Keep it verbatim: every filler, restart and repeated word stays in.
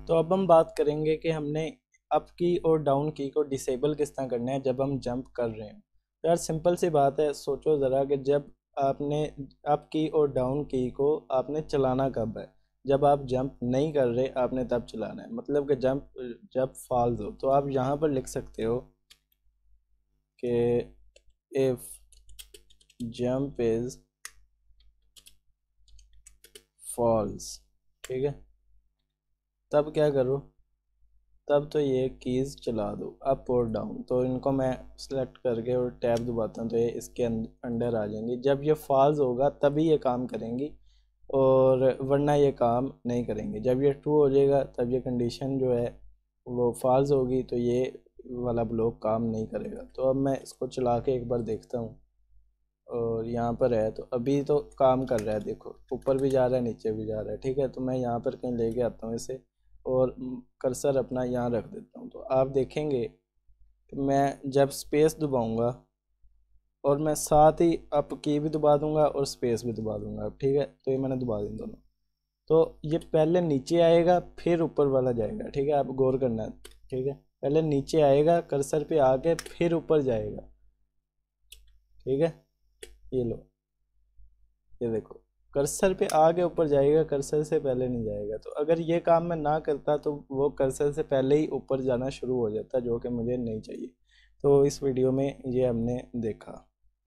तो अब हम बात करेंगे कि हमने अप की और डाउन की को डिसेबल किस तरह करना है जब हम जंप कर रहे हैं। तो यार सिंपल सी बात है, सोचो ज़रा कि जब आपने अप की और डाउन की को आपने चलाना कब है। जब आप जंप नहीं कर रहे आपने तब चलाना है, मतलब कि जंप जब फॉल्स हो। तो आप यहाँ पर लिख सकते हो कि इफ़ जंप इज़ फॉल्स, ठीक है। तब क्या करो, तब तो ये कीज़ चला दो अप और डाउन। तो इनको मैं सेलेक्ट करके और टैब दबाता हूँ तो ये इसके अंडर आ जाएंगी। जब ये फॉल्स होगा तभी ये काम करेंगी और वरना ये काम नहीं करेंगे। जब ये ट्रू हो जाएगा तब ये कंडीशन जो है वो फॉल्स होगी, तो ये वाला ब्लॉक काम नहीं करेगा। तो अब मैं इसको चला के एक बार देखता हूँ और यहाँ पर है तो अभी तो काम कर रहा है, देखो ऊपर भी जा रहा है नीचे भी जा रहा है, ठीक है। तो मैं यहाँ पर कहीं लेके आता हूँ इसे और कर्सर अपना यहाँ रख देता हूँ। तो आप देखेंगे कि मैं जब स्पेस दबाऊंगा और मैं साथ ही अप की भी दबा दूंगा और स्पेस भी दबा दूंगा, अब ठीक है। तो ये मैंने दबा दी दोनों। तो ये पहले नीचे आएगा फिर ऊपर वाला जाएगा, ठीक है। आप गौर करना है, ठीक है। पहले नीचे आएगा कर्सर पे आके फिर ऊपर जाएगा, ठीक है। ये लो, ये देखो कर्सर पे आगे ऊपर जाएगा, कर्सर से पहले नहीं जाएगा। तो अगर ये काम मैं ना करता तो वो कर्सर से पहले ही ऊपर जाना शुरू हो जाता, जो कि मुझे नहीं चाहिए। तो इस वीडियो में ये हमने देखा।